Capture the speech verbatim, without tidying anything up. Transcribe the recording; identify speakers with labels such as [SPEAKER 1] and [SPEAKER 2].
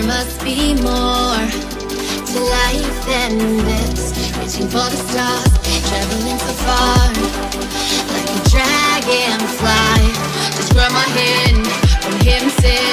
[SPEAKER 1] must be more to life than this. Reaching for the stars, traveling so far, like a dragonfly. Just grab my hand from here and say